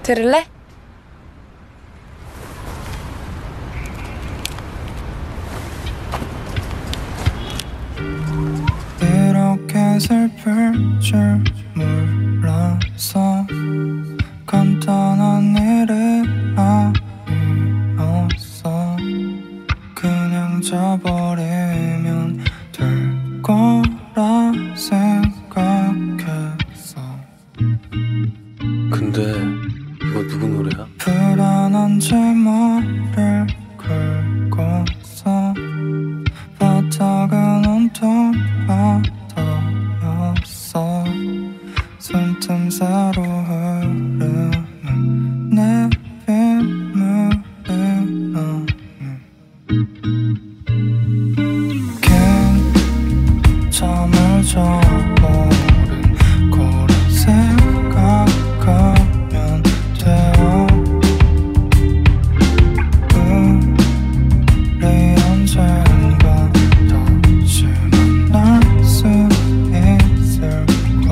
들을래? 이렇게 슬플 줄 몰랐어. 간단한 일이 아니었어. 그냥 져버리면 될 거라 생각했어. 근데 이거 누구 노래야? 불안한 제목을 긁었어. 바닥은 온통 바다였어. 숨틈 사이로 흐르는 내 빗물이야. 긴 잠을 자버린 거리 생각하면 돼요. 우리 언젠가 다시 만날 수 있을걸.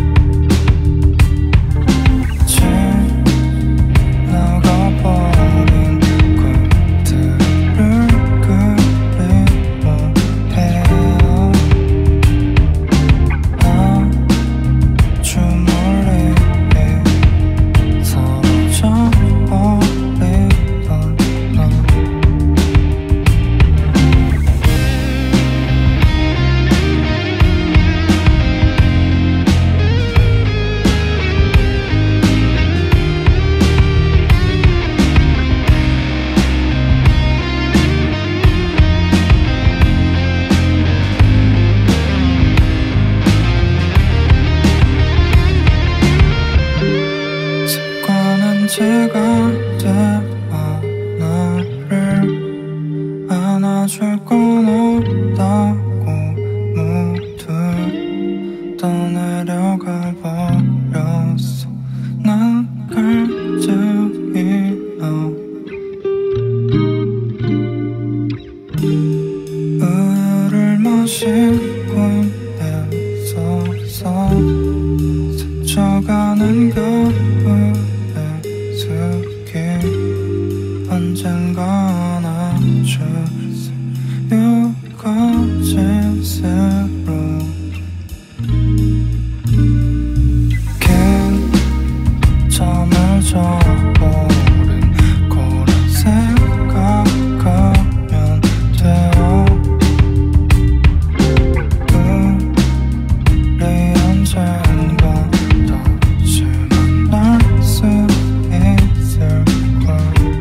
지나가버린 그들을 그리워해요. 아주 멀리 사라져 버리던 너. 습관은 지가 돼와 나를 안아줄 건 없다고 모두 떠내려가 버렸어. 난 갈증이야. 우유를 마시고 있었어. 스쳐가는 겨울의 습기 언젠가 안아줄 수 유거진 새로. 긴 잠을 자버린 거리 생각하면 돼요. 우리 언젠가 다시 만날 수 있을걸.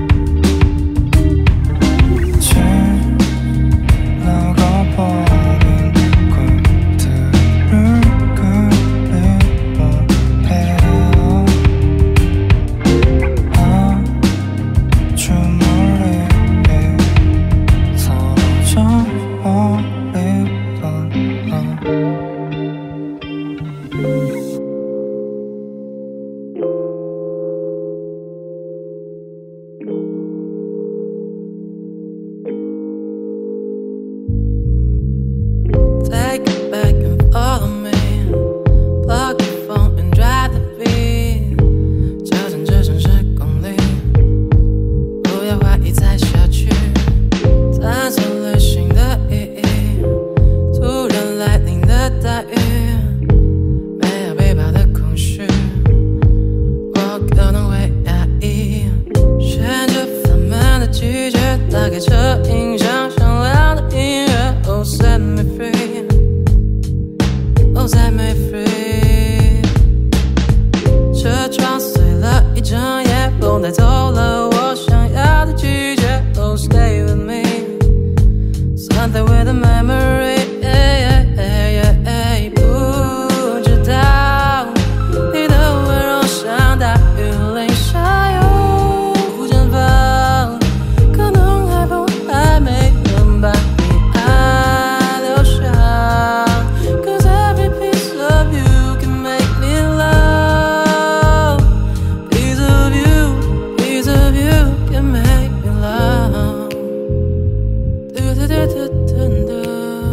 지나가버린 그들을 그리워해요. 아주 멀리 사라져 버리던 너. Take it back and follow me. Plug your phone and drive the beat. 젖은 시공리不要怀疑再下去。探索旅行的意义，突然来临的大雨，没有背包的空虚，我可能会压抑。旋着烦闷的季节，打开车音响，响亮的音乐。Oh set me free, oh set me free。车窗碎了一整夜，风带走了我想要的季节。Oh stay with me, something with a memory。不知道你的温柔像大雨淋下又绽放，可能海风还没能把你爱留下。Cause every piece of you can make me love. Piece of you can make me love. Do do do do do do.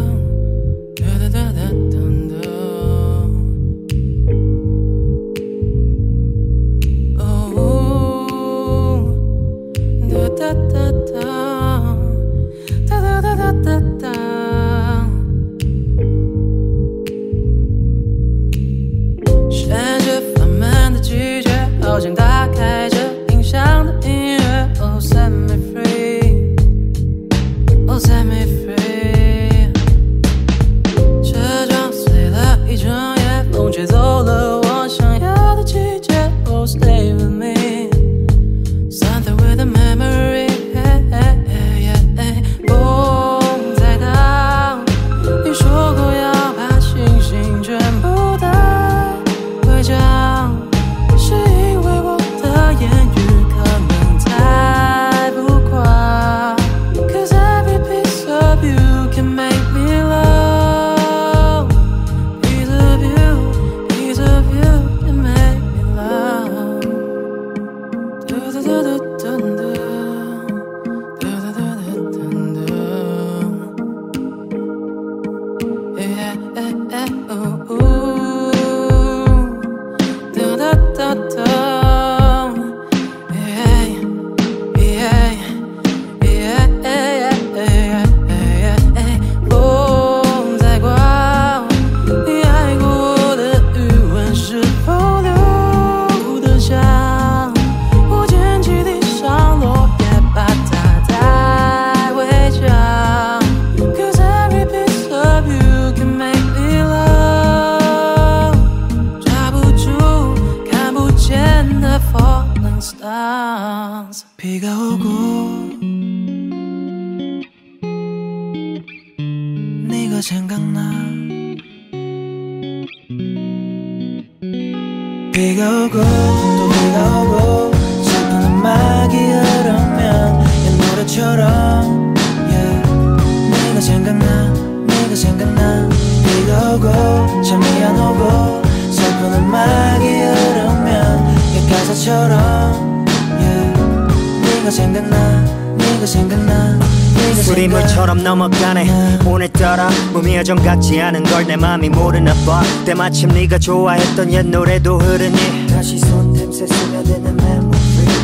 비가 오고 네가 생각나 비가 오고 또 비가 오고 슬픈 음악이 흐르면 옛 노래처럼 yeah. 네가 생각나 네가 생각나 비가 오고 잠이 안 오고 슬픈 음악이 흐르면 옛 가사처럼 yeah. 네가 생각나 네가 생각나 수리물처럼 넘어가네 오늘따라 몸이 여전 같지 않은 걸 내 맘이 모르나 봐 때마침 네가 좋아했던 옛 노래도 흐르니 다시 손냄새 스며드는 메모리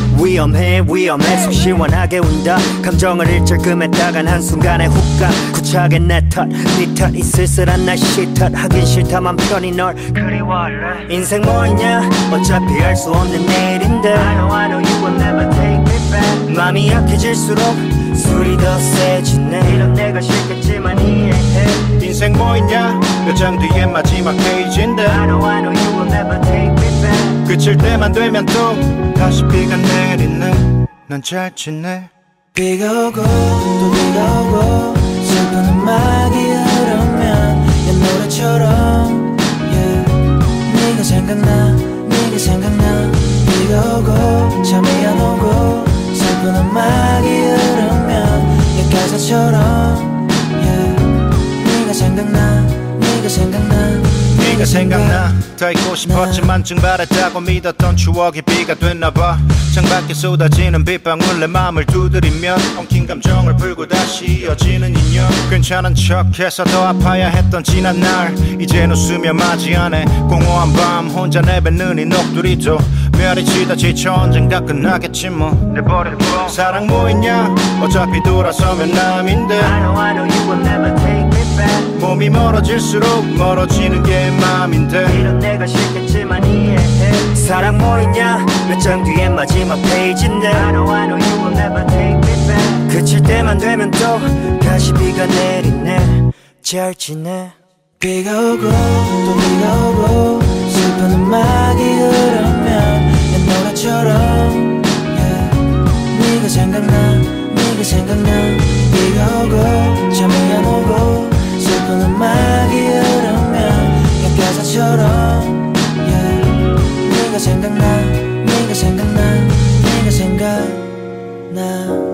위험해 위험해 속 시원하게 운다 감정을 일절금했다간 한순간에 훅가 구차하게 내 탓 네 탓 이 쓸쓸한 날씨 탓 하긴 싫다 맘 편히 널 그리워할래 인생 뭐 있냐 어차피 알 수 없는 내일인데 I know you will never take me back 맘이 약해질수록 술이 더 세지네 이런 내가 싫겠지만 이해해 인생 뭐 있냐 몇 장 뒤에 마지막 페이지인데 I know you will never take me back 그칠 때만 되면 또 다시 비가 내리네 난 잘 지내 비가 오고 또 비가 오고 슬픈 음악이 흐르면 옛 노래처럼 yeah. 네가 생각나 네가 생각나 비가 오고 잠이 안 오고 슬픈 음악이 흐르면 옛 가사처럼 yeah. 네가 생각나 네가 생각나 네가 생각나 더 있고 싶었지만 증발했다고 믿었던 추억이 비가 됐나봐 창밖에 쏟아지는 빗방울 내 맘을 두드리면 엉킨 감정을 풀고 다시 이어지는 인연 괜찮은 척해서 더 아파야 했던 지난 날 이젠 웃으며 맞이하네 공허한 밤 혼자 내뱉는 이 녹두리도 별이 치다 지쳐 언젠가 끝나겠지 뭐 내버려 둬 사랑 뭐 있냐 어차피 돌아서면 남인데 I know you will never take me back 몸이 멀어질수록 멀어지는 게 맘인데 이런 내가 싫겠지만 이해해 사랑 뭐 있냐 몇 장 뒤에 마지막 페이지인데 I know you will never take me back 그칠 때만 되면 또 다시 비가 내리네 잘 지내 비가 오고 또 비가 오고 슬픈 음악이 흐르면 옛 노래처럼 yeah. 네가 생각나 네가 생각나 비가 오고 잠이 안 오고 슬픈 음악이 흐르면 옛 가사처럼 yeah. 네가 생각나 네가 생각나 네가 생각나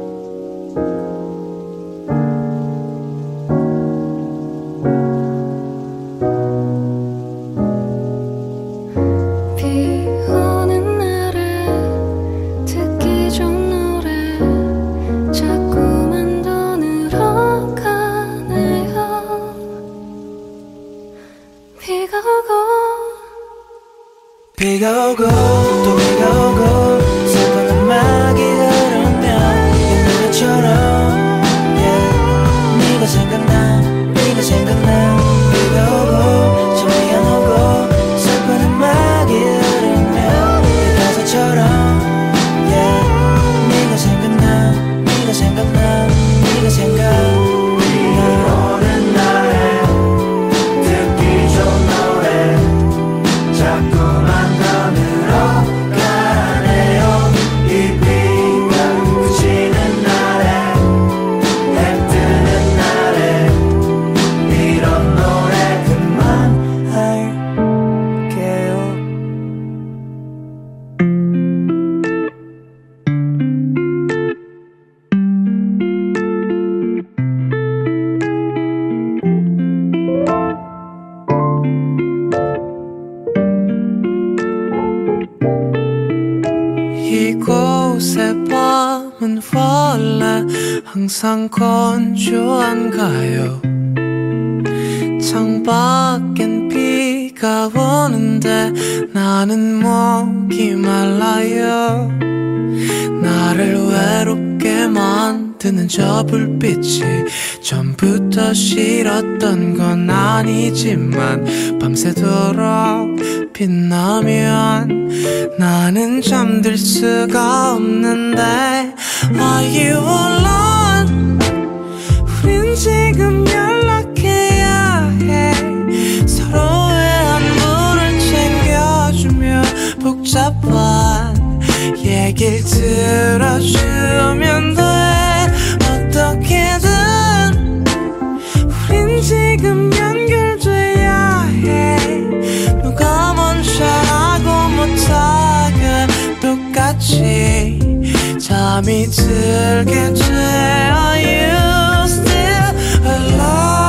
비가 오고 또 비가 오고 슬픈 음악이 흐르면 옛 노래처럼 yeah. 네가 생각나 네가 생각나 비가 오고 잠이 안 오고 슬픈 음악이 흐르면 옛 가사처럼 yeah. 네가 생각나 네가 생각나 네가 생각나 오는 날에 듣기 좋은 노래 자꾸만 가네요 이 비가 그치는 날에 해 뜨는 날에 이런 노래 그만할게요 이곳의 밤은 원래 항상 건조한가요? 창밖엔 비가 오는데 나는 목이 말라요 나를 외롭게 만드는 저 불빛이 전부터 싫었던 건 아니지만 밤새도록 빛나면 나는 잠들 수가 없는데 Are you alone? 우린 지금 연락해야 해 서로의 안부를 챙겨주며 복잡한 얘기 얘길 들어주면 돼. 어떻게든 우린 지금 연결돼야 해. 누가 먼저라고 못하게 똑같이 잠이 들게 돼. Are you still alone?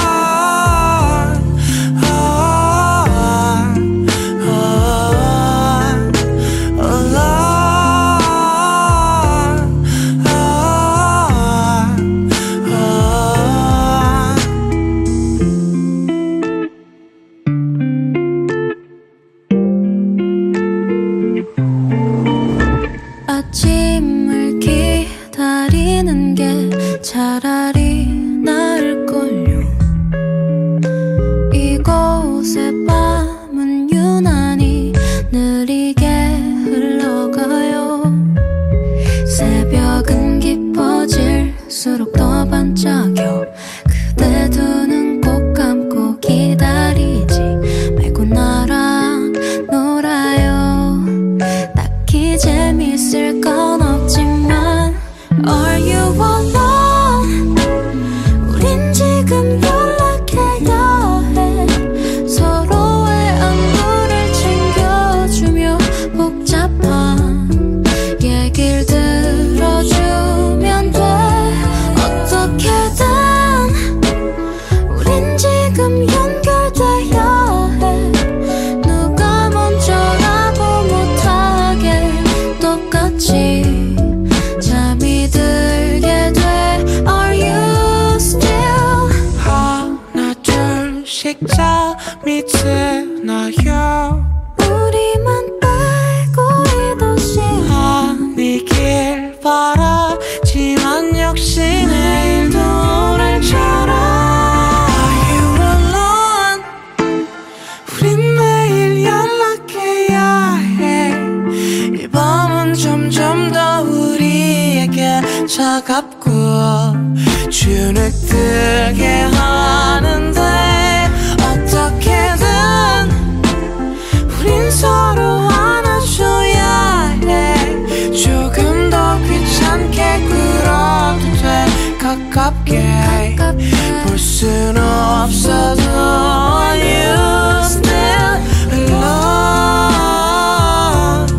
아침을 기다리는 게 차라리 나을걸요. 이곳의 밤은 유난히 느리게 흘러가요. 새벽은 깊어질수록 더 반짝여. 그대 두 눈 꼭 감고 기다리지 말고 나랑 놀아요. 딱히 재밌을 건 없지만 Are you alone? 우린 지금 연락해야 해. 서로의 안부를 챙겨주며 복잡한 얘길 들어주면 돼. 어떻게든 우린 지금 연결돼야 해. 누가 먼저라고 못하게 똑같이 잠이 들게 돼. Are you still? 하나 둘씩 잠이 드나요? 우리만 빼고 이 도시 아니길 바라지만 역시 내일도 오늘처럼 Are you alone? 우린 매일 연락해야 해. 이 밤은 점점 더 우리에게 차갑고 주눅들게 하는데 어떻게든 우린 서로 안아줘야 해. 조금 더 귀찮게 굴어도 돼. 가깝게 볼 순 없어도 Are you still alone?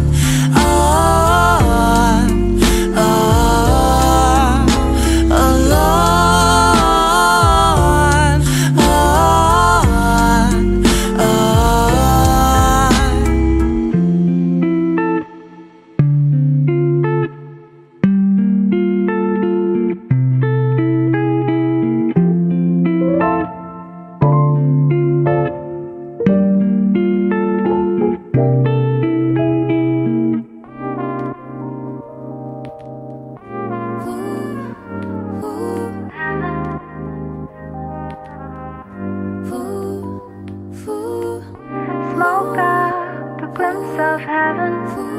Smoke up a glimpse of heaven.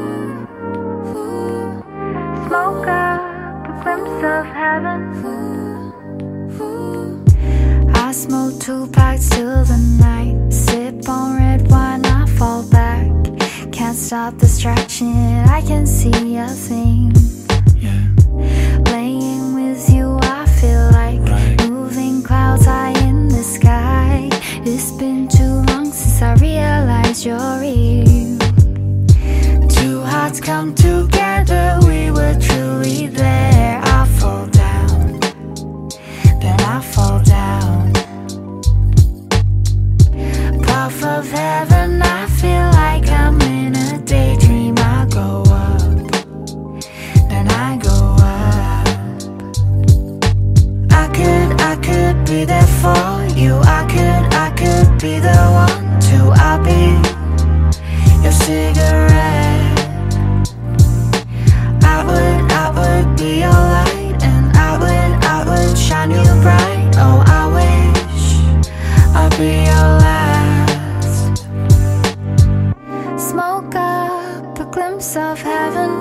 Smoke up a glimpse of heaven. I smoke 2 packs till the night. Sip on red wine, I fall back. Can't stop distraction, I can see a thing. Laying with you, I feel like moving clouds high in the sky. It's been too long since I realized you're real. Two hearts come together, we were truly there. I fall down, then I fall down. Puff of heaven, I feel like I'm in a daydream. I go up, then I go up. I could be there for you. I could be the one to. I'll be your cigarette. I would be your light, and I would shine you bright. Oh, I wish I'd be your last. Smoke up a glimpse of heaven.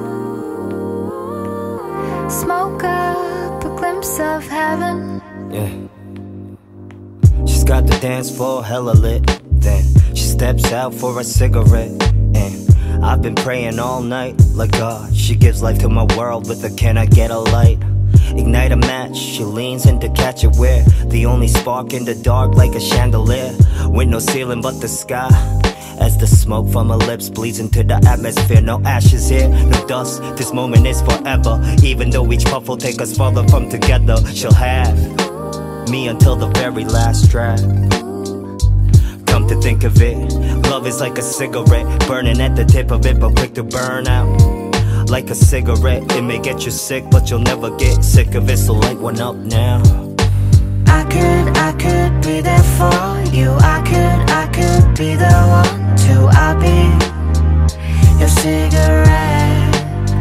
Smoke up a glimpse of heaven. Yeah. She's got the dance floor hella lit. Then she steps out for a cigarette, and I've been praying all night, like God, she gives life to my world with a can I get a light? Ignite a match, she leans in to catch it. We're the only spark in the dark, like a chandelier, with no ceiling but the sky. As the smoke from her lips bleeds into the atmosphere. No ashes here, no dust, this moment is forever. Even though each puff will take us further from together, she'll have me until the very last drag. Come to think of it, love is like a cigarette, burning at the tip of it but quick to burn out. Like a cigarette, it may get you sick but you'll never get sick of it, so light one up now. I could be there for you. I could be the one to. I'll be your cigarette.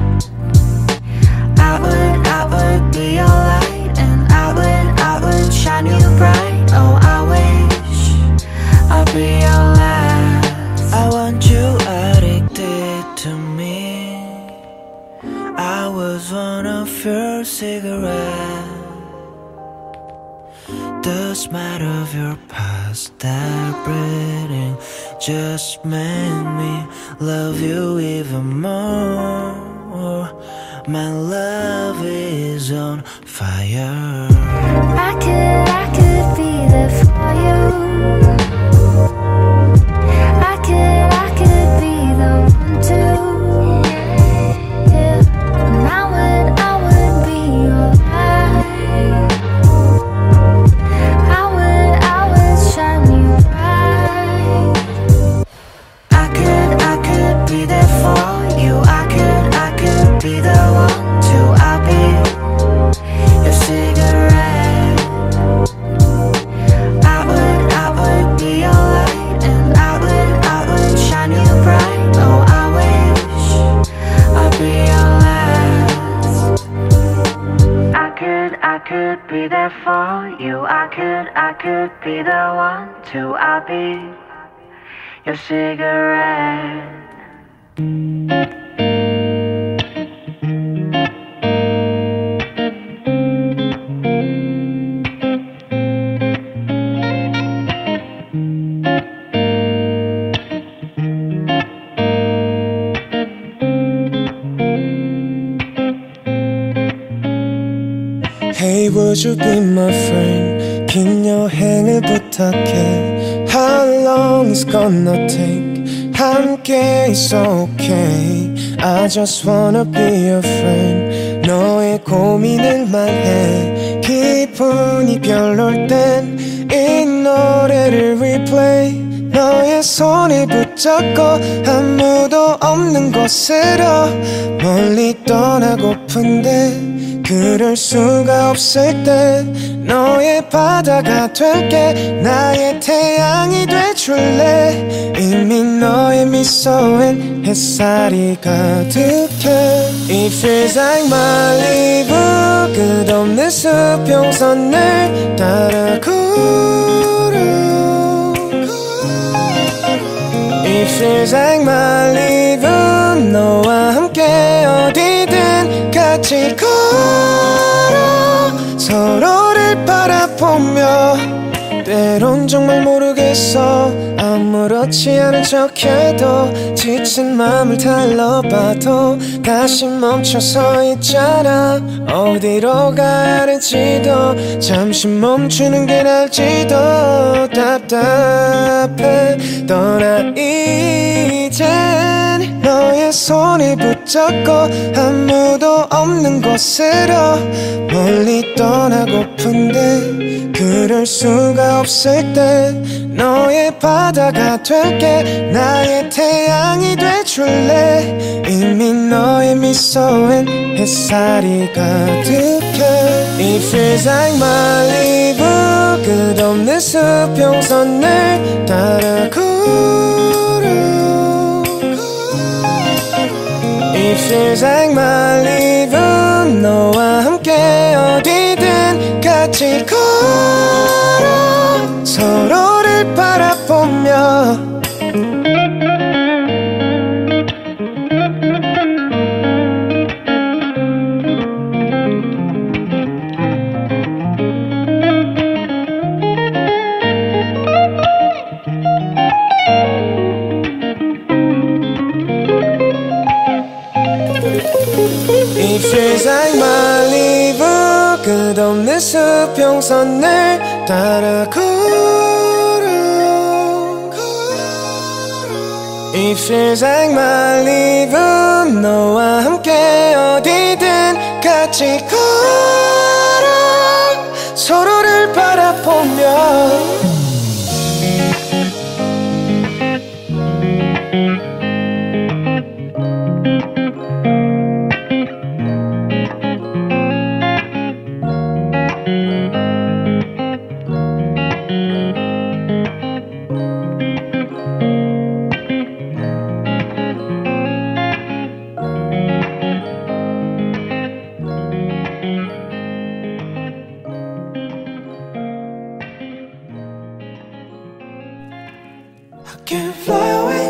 I would be your light, and I would shine you bright. Oh, I wish I'll be your last. I want you addicted to me. I was one of your cigarettes. The smell of your past that breathing just made me love you even more. My love is on fire. I could be there for you. I could be the one to. Yeah, and I would be your light. I would shine you bright. I could be there for you. I could be the one to. I'll be your cigarette. I would be your light, and I would shine you bright. Oh, I wish I'll be your last. I could be there for you. I could be the one to. I'll be your cigarette. Hey, would you be my friend? 긴 여행을 부탁해. How long it's gonna take? 함께 있어 okay. I just wanna be your friend. 너의 고민을 말해. 기분이 별로일 땐 이 노래를 replay. 너의 손을 붙잡고 아무도 없는 곳으로 멀리 떠나고픈데 그럴 수가 없을 때 너의 바다가 될게. 나의 태양이 돼줄래. 이미 너의 미소엔 햇살이 가득해. It feels like my life. 끝없는 수평선을 따라 걸어. It feels like my life. 너와 함께 어디든 같이 걸어. 서로를 바라보며 때론 정말 모르겠어. 아무렇지 않은 척해도 지친 맘을 달러봐도 다시 멈춰서 있잖아. 어디로 가야 할지도 잠시 멈추는 게 나을지도 답답해. 떠나 이젠 너의 손을 붙잡고 아무도 없는 곳으로 멀리 떠나고픈데 그럴 수가 없을 때 너의 바다가 될게. 나의 태양이 돼줄래. 이미 너의 미소엔 햇살이 가득해. It feels like my life. 끝없는 수평선을 따라 걸어. It feels like my life. 너와 함께 어디든 같이 걸어. 서로를 바라보며 지평선을 따라 걸어 이 세상 말리분 너와 함께 어디든 같이 걸어 서로를 바라보며 I can't fly away.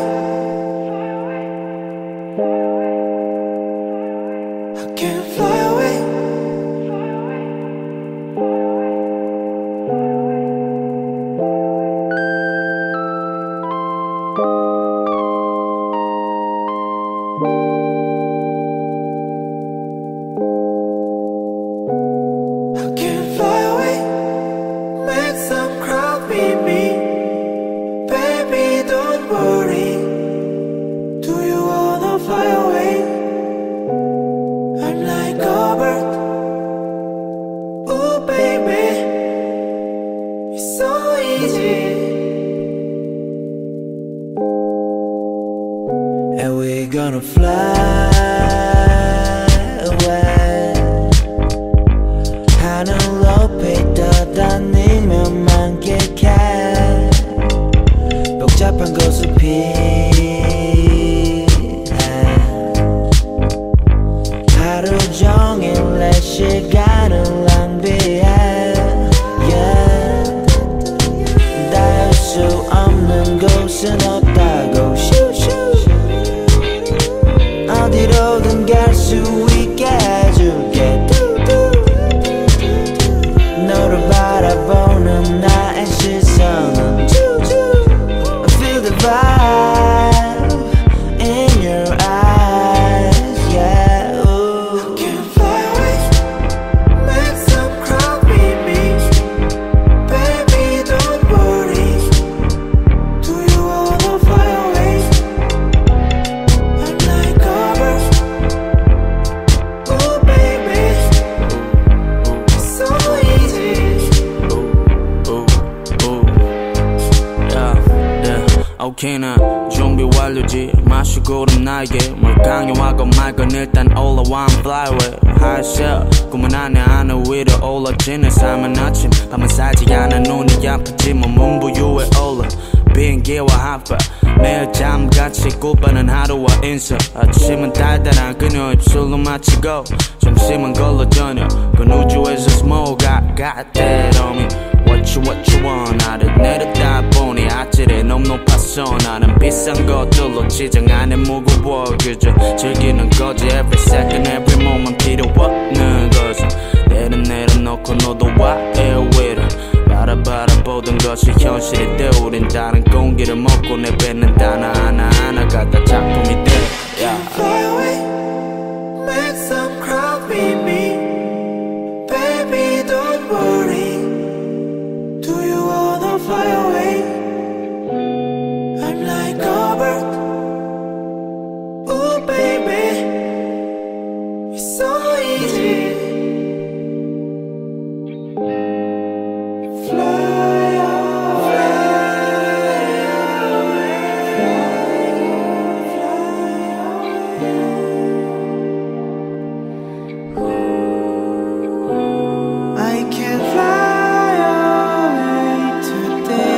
I can't fly away. I can't fly away. Make some crowd meet me. Baby, don't worry. Do you wanna fly away? I'm like a bird. Ooh, baby, it's so easy. And we're gonna fly away. 하늘 높이 떠다니며 만끽해 복잡한 곳을 피해 하루 종일 내 시간을 낭비해 yeah. 닿을 수 없는 곳은 없다고 어디로든 갈 수 있게 해줄게 너를 바라보는 나의 시선은 Feel the vibe in your eyes, yeah. Ooh. I can't fly away. Make some crowd meet me. Baby, don't worry. Do you wanna fly away? I'm like a bird. Ooh, baby, it's so easy. 오케이 나 준비 완료지 마시고름 나에게 뭘 강요하건 말건 일단 올라와 I'm fly away high shell 꿈은 안에 하늘 위로 올라지는 삶은 아침 밤은 살지 않아 눈이 아프지만 문부유에 올라 비행기와 핫바 매일 잠같이 굽어는 하루와 인사 아침은 달달한 그녀 입술로 마치고 점심은 걸러 저녁 그 우주에서 smoke I got that on me What you want 나를 내렸다 보니 아찔해 너무 높았어 나는 비싼 것들로 지정 안에 무거워 그저 즐기는 거지 Every second every moment 필요 없는 거지 내려놓고 너도 와 airway를 바라보던 것이 현실이 돼 우린 다른 공기를 먹고 내뱉는 단어 하나하나가 다 작품이 돼 yeah. Fly away. Make some crowd meet me. Baby, don't worry. Do you wanna fly away? I'm like a bird. Ooh, baby, it's so easy. Fly away. I can't fly away today.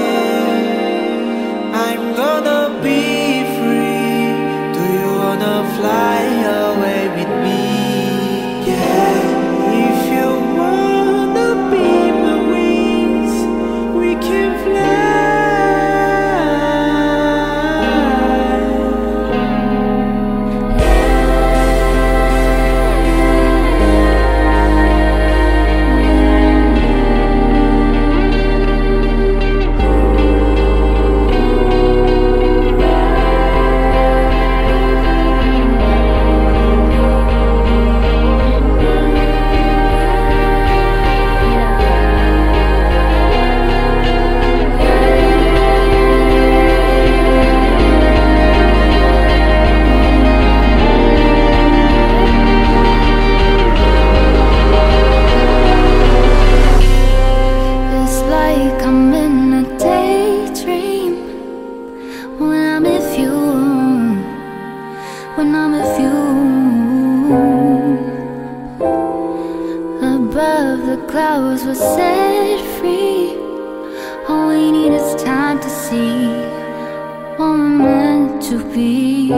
was set free. All we need is time to see what we're meant to be.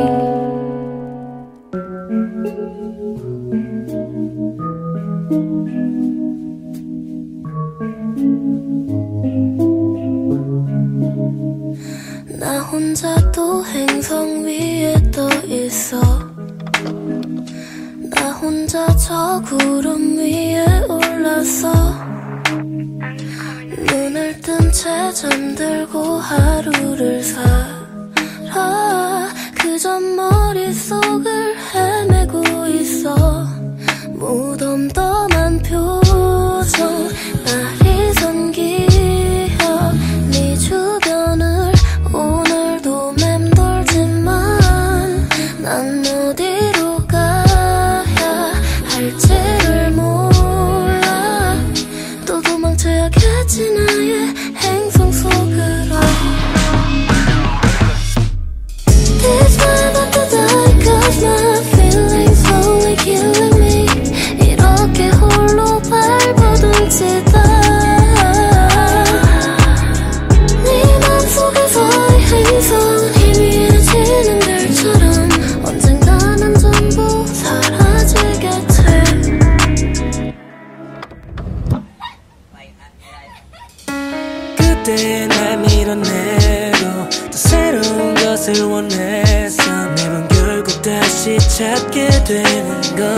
나 혼자 또 행성 위에 떠 있어. 나 혼자 저 구름 위에 올라서 눈을 뜬 채 잠들고 하루를 살아. 그저 머릿속을 헤매고 있어. 무덤덤한 표정 날이 섬기어 네 주변을 오늘도 맴돌지만 난 어디로 가야 할지를 몰라. 또 도망쳐야겠지 나의 행성 속으로. This time I to die cause my feelings slowly killing me. 이렇게 홀로 밟아둔 채다 네 맘속에서의 행성은 희미해지는 별처럼 언젠가 난 전부 사라지겠지. 그때 날 밀어내고 또 새로운 것을 원했어. 매번 결국 다시 찾게 되는 건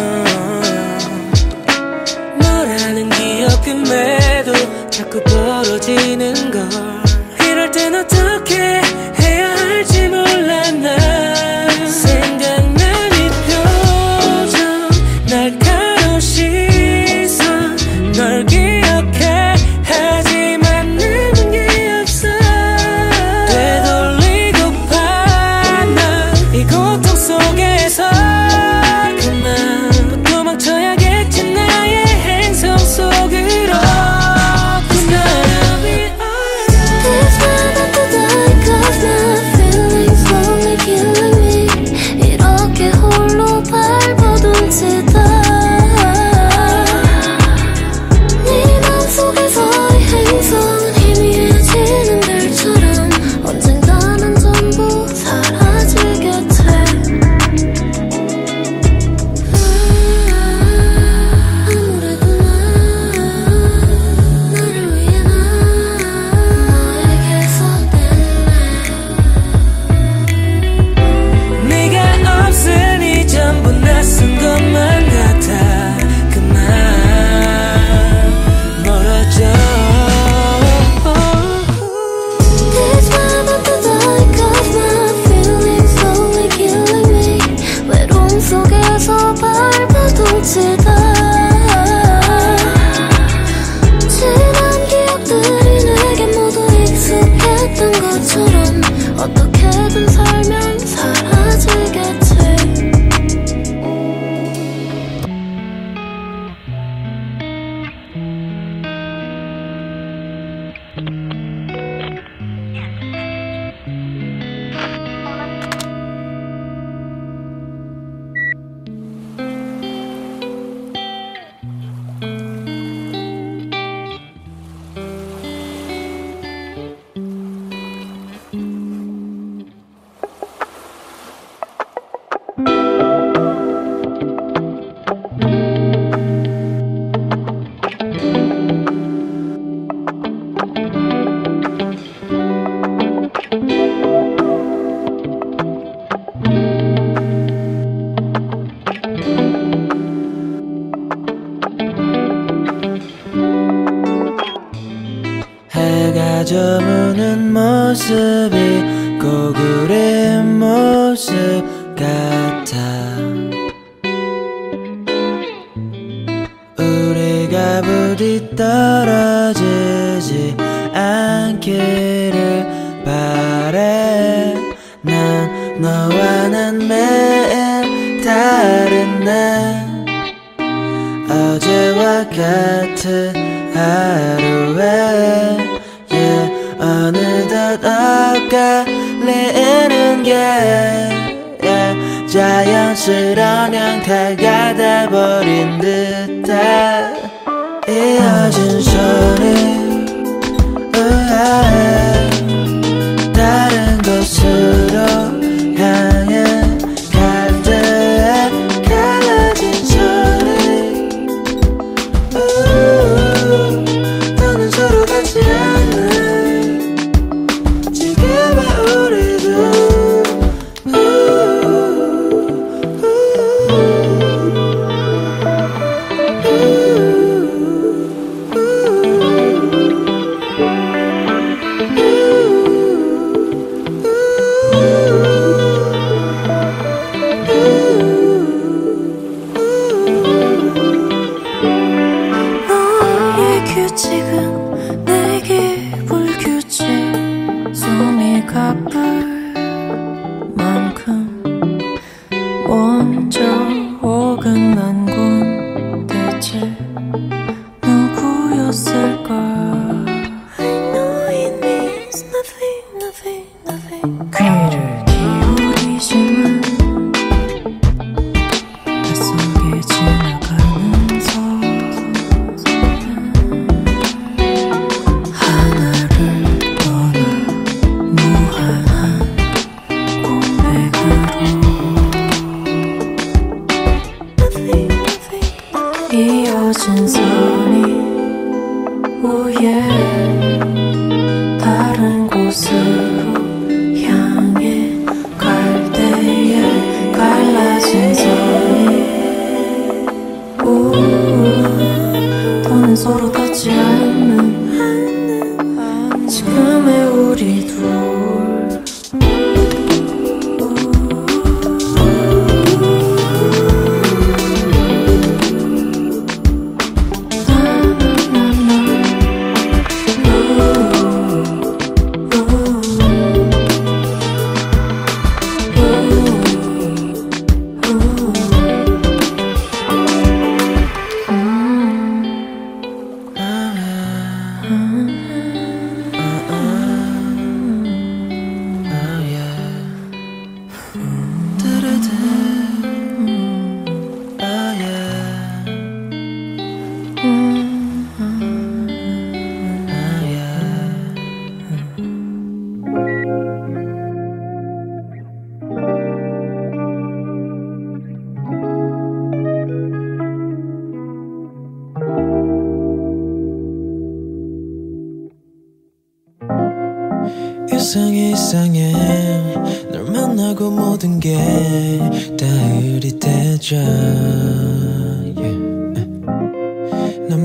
너라는 기억임에도 자꾸 벌어지는 걸. 이럴 땐 어떻게 해야 할지 몰라. 난 생각난 이 표정 날카로운 시선 널 기억해. 하지만 남은 게 없어. 되돌리고파 난 이 고통 속에서 그만 또 도망쳐야겠지 나의 행성 속으로. This time I to die cause my feelings slowly killing me. 이렇게 홀로 밟아둔 채다 네 맘속에서의 행성은 희미해지는 별처럼 언젠가 난 전부 사라지겠지. 아무래도 나를 위해 너에게서 네가 없으니 전부 낯선 것만 같아. 그만 멀어져. This time I to die cause my feelings slowly killing me. 외로움 속에서 밟아둔 채다 지난 기억들이 내게 모두 익숙했던 것처럼 어떻게든 살면 사라지겠지. 해가 저무는 모습이 고구린 모습 같아. 우리가 부디 떨어지지 않기를 바래. 난 너와 난 매일 다른 날 어제와 같은 하루에 어느덧 엇갈리는 게 자연스러운 형태가 돼버린 듯해. 이어진 소리 다른 곳으로 향해 갈 때에 갈라진 소리 더는 서로 같지 않네 지금의 우리도 너의 규칙은 내게 불규칙 손이 가쁠 만큼 먼저 어긋난 건 대체 누구였을까 I know it means nothing, nothing, nothing 귀를 기울이지만 낯설게 지나가는 하나를 떠나 무한한 공백으로 이어진 선이 우예 다른 곳으로 향해 갈 때에 갈라진 선이 더는 서로 닿지 않는 지금의 우리 둘 이상해 널 만나고 모든 게 다 흐릿해져 난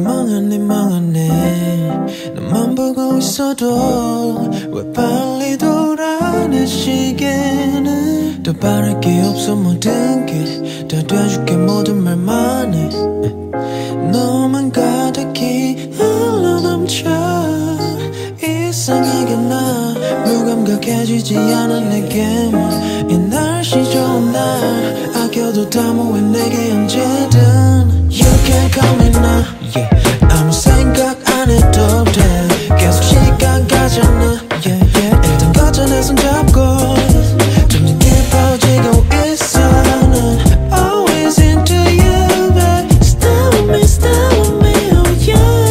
멍하네 너만 보고 있어도 왜 빨리 돌아내 시계는 더 바랄 게 없어 모든 게 다 돼줄게 모든 말만 해 너만 가득히 흘러넘쳐 이상하게 나 무감각해지지 않아 내게만 이 날씨 좋은 날 아껴도 다 모여 내게 언제든 You can call me now yeah. 아무 생각 안 해도 돼 계속 시간 가잖아 yeah, yeah. 일단 걷어내 손 잡고 점점 깊어지고 있어 난 always into you babe Stay with me, stay with me oh yeah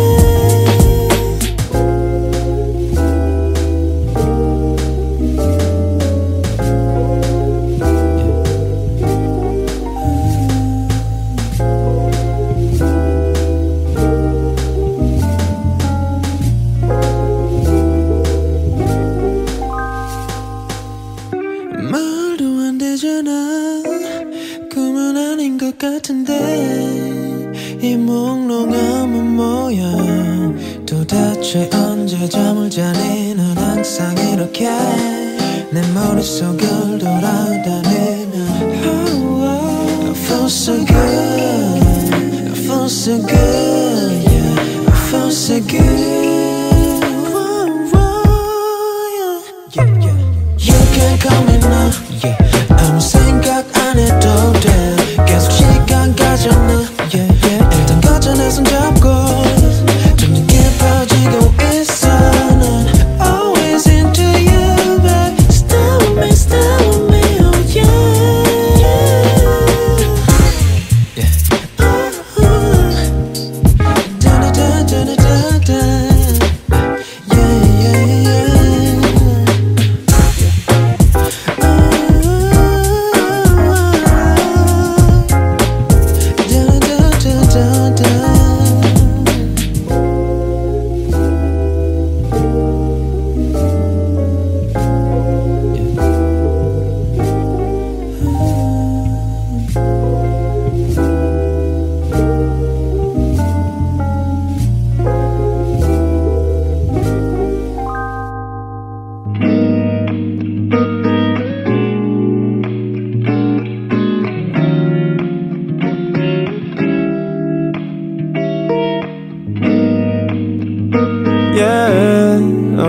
말도 안 되잖아 꿈은 아닌 것 같은데 이 몽롱함은 뭐야 도대체 언제 잠을 자니 넌 항상 이렇게 내 머릿속을 돌아다니면 I feel so good I feel so good yeah I feel so good You can call me now yeah. 아무 생각 안 해도 돼 계속 시간 가잖아 yeah, yeah. 일단 걷어내 손 잡고 점점 깊어지고 있어 난 always into you babe Stay with me, stay with me oh yeah, yeah. yeah.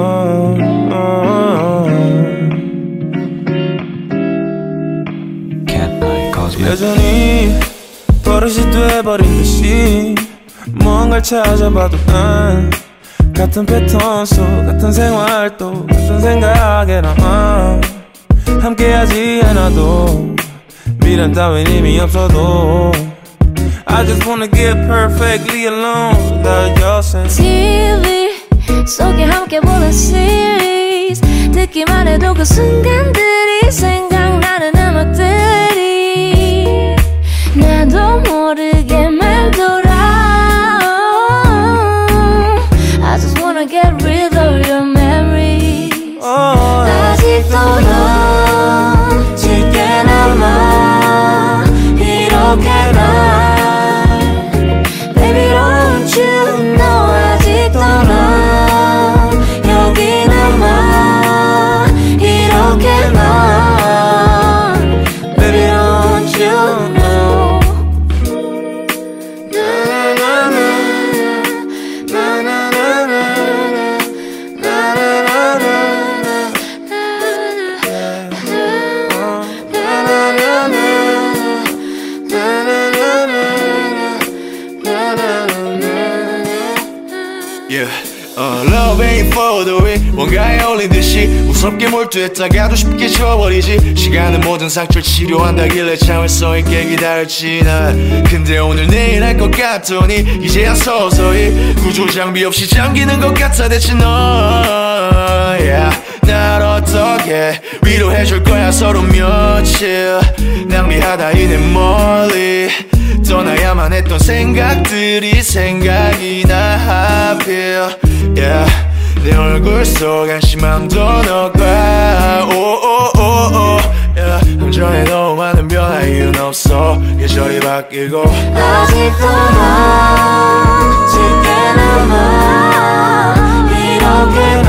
여전히 버릇이 돼버린 듯이 무언가를 찾아봐도 난 같은 패턴 속 같은 생활 또 같은 생각에 나 함께하지 않아도 미련 따윈 이미 없어도 I just wanna get perfectly alone without your sense. TV 속에 함께 보던 series 듣기만 해도 그 순간들이 생각나는 음악들이 나도 모르게 맴돌아. I just wanna get rid of your memories. 아직도 넌 짙게 남아 이렇게 날 Baby don't you know 아직도 넌 여기 남아 이렇게 난 Baby don't you know. Love ain't for the way 뭔가에 어울린 듯이 무섭게 몰두했다가도 쉽게 지워버리지. 시간은 모든 상처를 치료한다길래 참을 수 있게 기다렸지 난. 근데 오늘 내일 할 것 같더니 이제야 서서히 구조장비 없이 잠기는 것 같아 대체 너 yeah. 날 어떻게 위로해줄 거야 서로 며칠 낭비하다 이내 멀리 떠나야만 했던 생각들이 생각이 나 하필 yeah. 내 얼굴 속 한심함도 너가 오오오오 yeah. 함정에 너무 많은 변화 이유는 없어 계절이 바뀌고 아직도 넌 짙게 남아 이렇게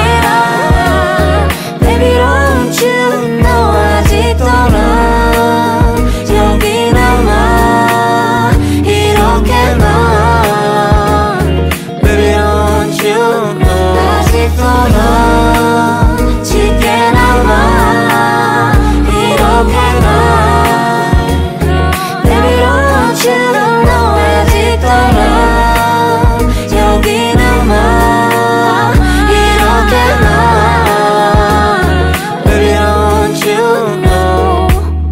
난 Baby don't you know 아직도 넌 여기 남아 이렇게 난 Baby don't you know 아직도 넌 짙게 남아 이렇게 난 Baby don't you know 아직도 넌 여기 남아 이렇게 난 Baby don't you know.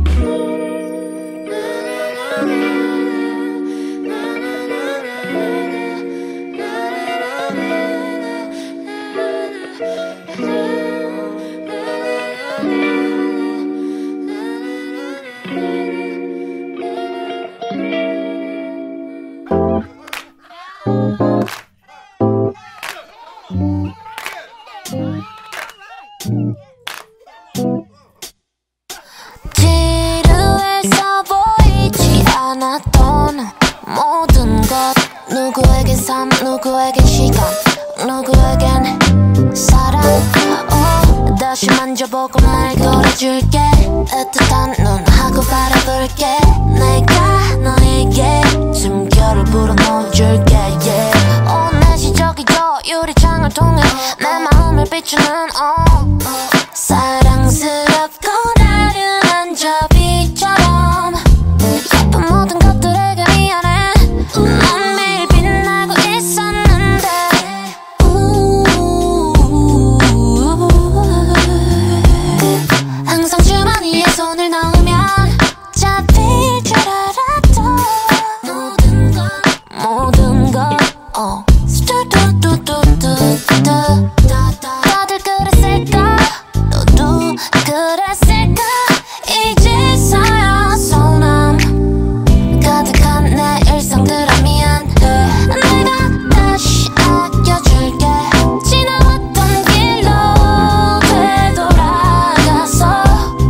지루해서 보이지 않았던 모든 것 누구에겐 삶 누구에겐 시간 누구에겐 사랑 다시 만져보고 날 걸어줄게 애틋한 눈하고 바라볼게 내가 너에게 숨결을 불어넣어줄게 yeah. 내 시적이죠 유리창을 통해 내 마음을 비추는 사랑스럽고 나른한 저 빛처럼 예쁜 모든 것들에게 미안해 넌 매일 빛나고 있었는데 항상 주머니에 손을 넣으면 잡힐 줄 알았던 모든 것 다들 그랬을까 너도 그랬을까 이제서야 서운함 가득한 내 일상들아 미안해 내가 다시 아껴줄게 지나왔던 길로 되돌아가서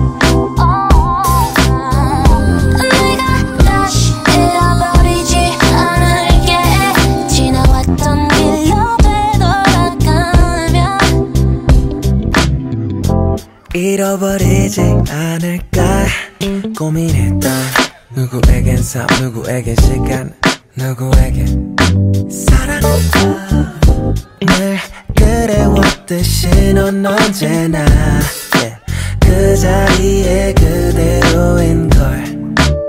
내가 다시 잃어버리지 않을게 지나왔던 길로 되돌아가면 잃어버리지 않을까 고민했던 누구에겐 삶 누구에겐 시간 누구에겐 사랑 늘 그래왔듯이 넌 언제나 그 자리에 그대로인걸.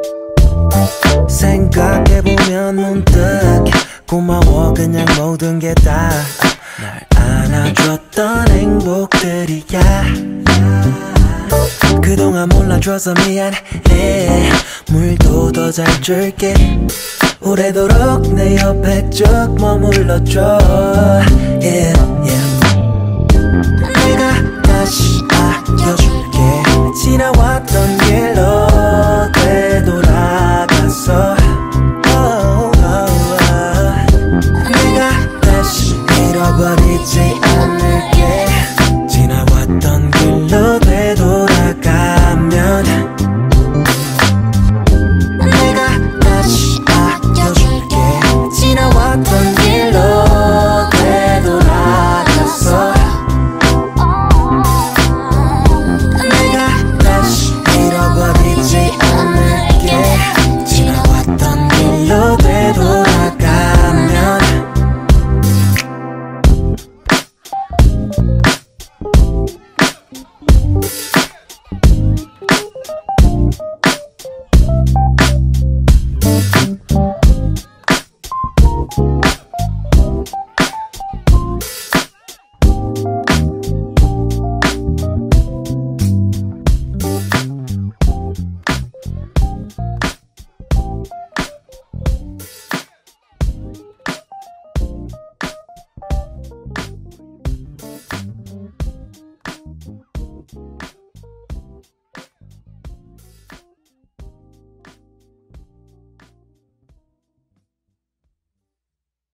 생각해보면 문득 고마워 그냥 모든 게 다 날 안아줬던 행복들이야. 그동안 몰라줘서 미안해. 물도 더 잘 줄게. 오래도록 내 옆에 쭉 머물러줘. Yeah.